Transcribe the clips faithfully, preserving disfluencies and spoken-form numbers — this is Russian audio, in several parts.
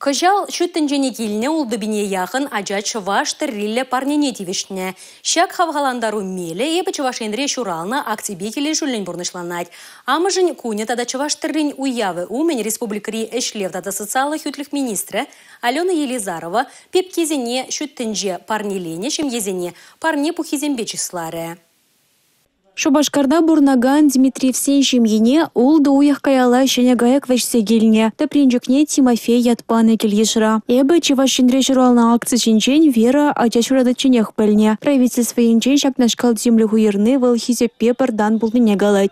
Кыжал шүттінжені келіне олды бине яғын ажа чываш тірриллі парнене девішіне. Шак хавғаландару мелі ебі чывашендре шуралны актибе келе жүлін бұрнышланад. Амыжын куне тада чываш тіррін уявы умен республикари эшлев тада социалых ютлых министрі Алена Елизарова пеп кезене шүттінже парнелене шем езене парне пухизембе числары. Шубашкарда бурнаган Дмитриевсен жемьене улды уях каяла шене гаяк вәшсе келіне. Тәпренжікне Тимофей ятпаны келешіра. Эбі чывашындре журална акция жинчен Вера ачашурады ченех пәліне. Правительство енчен шакнашкал землі хуерны выл хизеппе бардан булдыне галайд.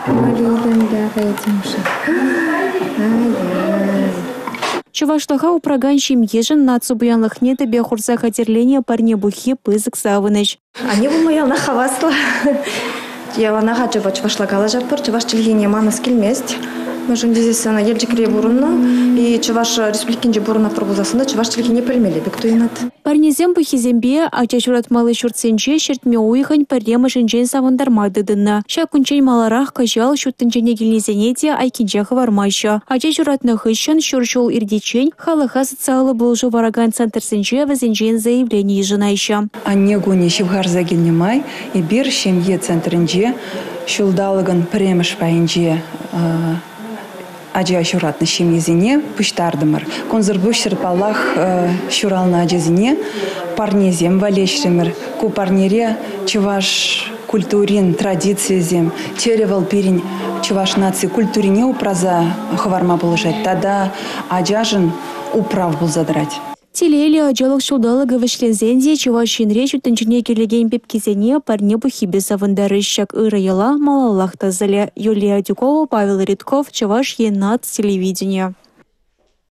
Чувашлыха упраган шимьежен нацу буянлыхне тебе хурса хатерления парне бухи пызык савыныч. Они бы моя на хавасла. Я на хаче бачвашла калажапор, чуваш чильгине манас килмест. Мы же здесь на ельчикре бурунна и чуваш республикинже бурунна пробузасында чуваш чильгине пельмели бектуинат. Парнезем бухизембе ачашурат малы шуртсенче шертме уйхань парема жинжен савандармады дынна. Шакунчен маларах кажал шуттынчене гильнезенете айкинче хавармайша. Ачашуратны хыщен шуршул ирдичень халаха социалы булжу вараган центрсенче вазенчен заявление жинайша. Анне гуне шивгарза гильнемай и бир шемье центринче шулдалаган премеш паинче Аджа шуратны шемьезине пуштардымыр. Конзербущер палах шурална аджазине парнезем валешремер. Ку парнере чуваш культурин традиции зем. Теревал пирень чуваш нации культурине упраза хаварма положать. Тогда аджажин управ был задрать. Телели аджалых шудалыга вышлензензе чувашин речь утынчине келеген пепкизене парне бухибе савындарыщак ыраяла малалах тазале. Юлия Дюкова, Павел Редков, Чуваш Енат, телевидение.